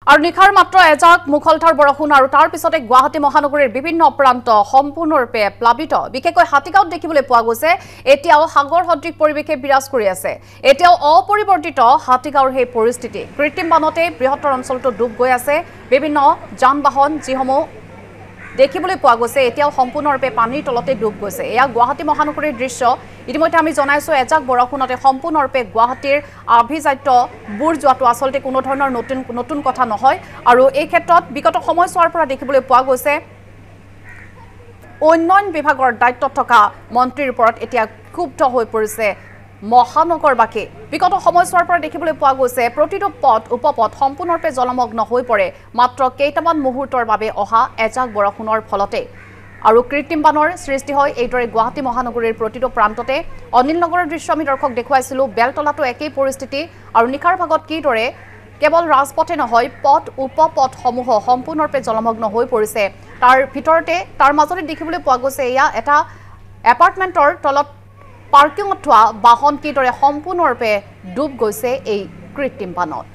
আৰু নিখাৰ মাত্ৰ এজাক মুখলধাৰ বৰষুণ আৰু তাৰ পিছতে গুৱাহাটী মহানগৰীৰ বিভিন্ন প্ৰান্ত সম্পূৰ্ণৰূপে প্লাবিত বিশেষকৈ হাতীগাঁৱত দেখিবলৈ পোৱা গৈছে এতিয়াও সাগৰ সদৃশ পৰিৱেশে বিৰাজ কৰি আছে এতিয়াও অপৰিৱৰ্তিত হাতীগাঁৱৰ সেই পৰিস্থিতি কৃত্ৰিম বানতে বৃহত্তৰ অঞ্চলটো ডুব গৈ আছে বিভিন্ন যান বাহন যিসমূহ দেখিবলৈ পোৱা গৈছে এতিয়াও সম্পূৰ্ণৰূপে পানীৰ তলতে ডুব গৈছে এয়া গুৱাহাটী মহানগৰীৰ দৃশ্য ইতিমধ্যে আমি জনাইছো এজাক বৰষুণতে সম্পূৰ্ণৰূপে গুৱাহাটীৰ আভিজাত্য বুৰ যোৱাটো আসলতে কোনো ধৰণৰ নতুন কথা নহয় আৰু এই ক্ষেত্ৰত বিগত সময়ছোৱাৰ পৰা দেখিবলৈ পোৱা গৈছে উন্নয়ন বিভাগৰ দায়িত্বত থকা মন্ত্ৰীৰ ওপৰত এতিয়া ক্ষুব্ধ হৈ পৰিছে মহানগৰবাসী বিগত সময়ছোৱাৰ পৰা দেখিবলৈ পোৱা গৈছে প্ৰতিটো পথ উপপথ সম্পূৰ্ণৰূপে জলমগ্ন হৈ পৰে মাত্ৰ কেইটামান মুহূৰ্তৰ বাবে অহা এজাক বৰষুণৰ ফলতে আৰু কৃত্ৰিম বানৰ সৃষ্টি হয় এইদৰে গুৱাহাটী মহানগৰীৰ প্ৰতিটো প্ৰান্ততে অনিল নগৰৰ দৃশ্য আমি দৰ্শক দেখুৱাইছিলো বেলতলাটো একেই পৰিস্থিতি আৰু নিখাৰ ভাগত কিদৰে কেৱল ৰাজপথে নহয় পথ উপপথসমূহ সম্পূৰ্ণৰূপে জলমগ্ন হৈ পৰিছে তাৰ ভিতৰতে তাৰ মাজতে দেখিবলৈ পোৱা গৈছে এয়া এটা এপাৰ্টমেণ্টৰ তলত পাৰ্কিঙত থোৱা বাহন কিদৰে সম্পূৰ্ণৰূপে ডুব গৈছে এই কৃত্ৰিম বানত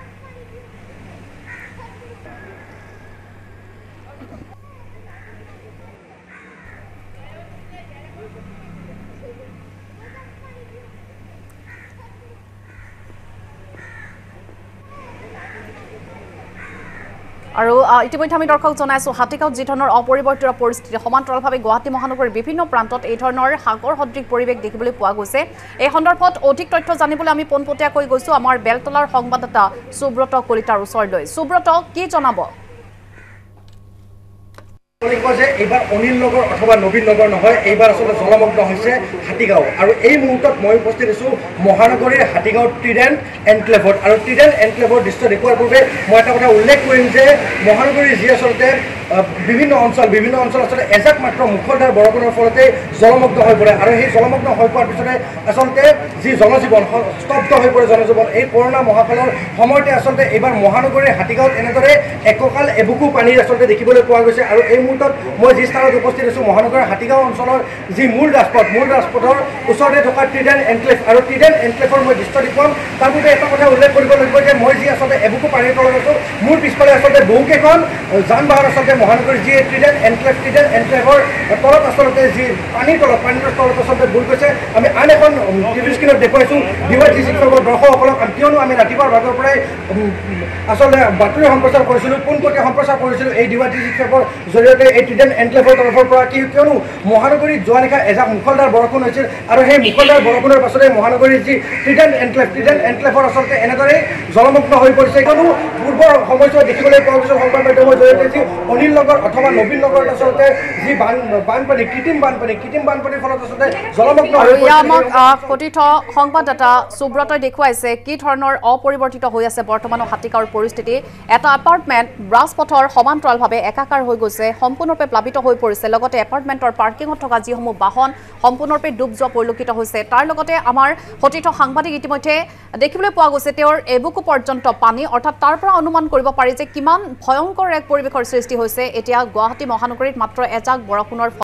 আৰু ইতিমধ্যে আমি দৰ্শক জনাইছো হাতীগাঁৱত যি ধৰণৰ অপৰিৱৰ্তিত পৰিস্থিতি সমান্তৰালভাৱে গুৱাহাটী মহানগৰীৰ বিভিন্ন প্ৰান্তত এই ধৰণৰ সাগৰ সদৃশ পৰিৱেশ দেখিবলৈ পোৱা গৈছে এই সন্দৰ্ভত অধিক তথ্য জানিবলৈ আমি পোনপটীয়াকৈ গৈছো আমাৰ বেলতলাৰ সংবাদদাতা সুব্ৰত কলিতাৰ ওচৰলৈ সুব্ৰত কি জনাব এইবাৰ অনিল নগৰ অথবা নবীন নগৰ নহয় এইবাৰ আসলে জলমগ্ন হৈছে হাতীগাঁও আৰু এই মুহূৰ্তত মই উপস্থিত আছো মহানগৰীৰ হাতীগাঁও ট্ৰিডেণ্ট এনক্লেভত আৰু ট্ৰিডেণ্ট এনক্লেভৰ দৃশ্য দেখুৱাৰ পূৰ্বে মই এটা কথা উল্লেখ কৰিম যে মহানগৰীৰ যি আচলতে বিভিন্ন অঞ্চল আসলে এজাক মাত্ৰ মুখলধাৰ বৰষুণৰ ফলতে জলমগ্ন হৈ পৰে আৰু সেই জলমগ্ন হৈ পোৱাৰ পিছতে আচলতে যি জনজীৱন স্তব্ধ হৈ পৰে জনজীৱন এই কৰোণা মহাকালৰ সময়তে আচলতে এইবাৰ মহানগৰীৰ হাতীগাঁৱত এনেদৰে এককাল এবুকু পানীৰ আচলতে দেখিবলৈ পোৱা গৈছে আৰু এই মুহূৰ্তত মই যি স্থানত উপস্থিত আছো মহানগৰীৰ হাতীগাঁও অঞ্চলৰ যি মূল ৰাজপথৰ ওচৰতে থকা ট্ৰিডেণ্ট এনক্লেভ আৰু ট্ৰিডেণ্ট এনক্লেভৰ মই দৃশ্য দেখুৱাম তাৰ পূৰ্বে এটা কথা উল্লেখ কৰিব লাগিব যে মই যি আচলতে এবুকু পানীৰ তলত আছো মোৰ পিছফালে আচলতে বহুকেইখন যান বাহন আচলতে মহানগৰীৰ যি ট্ৰিডেণ্ট এনক্লেভৰ তলত আচলতে যি পানীৰ তলত আচলতে বৈ গৈছে আমি আন এখন টিভি স্ক্ৰীণত দেখুৱাইছোঁ DYTC দৰ্শকসকলক কিয়নো আমি ৰাতিপুৱাৰ ভাগৰ পৰাই আচলতে বাতৰি সম্প্ৰচাৰ কৰিছিলোঁ পোনপটীয়া সম্প্ৰচাৰ কৰিছিলোঁ এই DYTC জৰিয়তে এই ট্ৰিডেণ্ট এনক্লেভৰ তৰফৰ পৰা কিয়নো মহানগৰীত যোৱা নিশা এজাক মুখলধাৰ বৰষুণ হৈছিল আৰু সেই মুখলধাৰ বৰষুণৰ পাছতে মহানগৰীৰ যি ট্ৰিডেণ্ট এনক্লেভৰ আচলতে এনেদৰেই জলমগ্ন হৈ পৰিছে কিয়নো পূৰ্বৰ সময়ছোৱাত দেখিবলৈ পোৱা গৈছিল সংবাদ মাধ্যমৰ জৰিয়তে যি অনিল নগৰ অথবা নবীন নগৰত আচলতে যি বানপানী কৃত্ৰিম বানপানীৰ ফলত আচলতে জলমগ্ন হৈ পৰিছে আমাক কথিত সংবাদদাতা সুব্ৰতই দেখুৱাইছে কি ধৰণৰ অপৰিৱৰ্তিত হৈ আছে বৰ্তমানৰ হাতীগাঁৱৰ পৰিস্থিতি এটা এপাৰ্টমেণ্ট ৰাজপথৰ সমান্তৰালভাৱে একাকাৰ হৈ গৈছে সম্পূৰ্ণৰূপে প্লাবিত হৈ পৰিছে লগতে এপাৰ্টমেণ্টৰ পাৰ্কিঙত থকা যিসমূহ বাহন সম্পূৰ্ণৰূপে ডুব যোৱা পৰিলক্ষিত হৈছে তাৰ লগতে আমাৰ কথিত সাংবাদিক ইতিমধ্যে দেখিবলৈ পোৱা গৈছে তেওঁৰ এবুকু পৰ্যন্ত পানী অৰ্থাৎ তাৰ পৰা অনুমান কৰিব পাৰি যে কিমান ভয়ংকৰ এক পৰিৱেশৰ সৃষ্টি হৈছে এতিয়া গুৱাহাটী মহানগৰীত মাত্ৰ এজাক বৰষুণৰ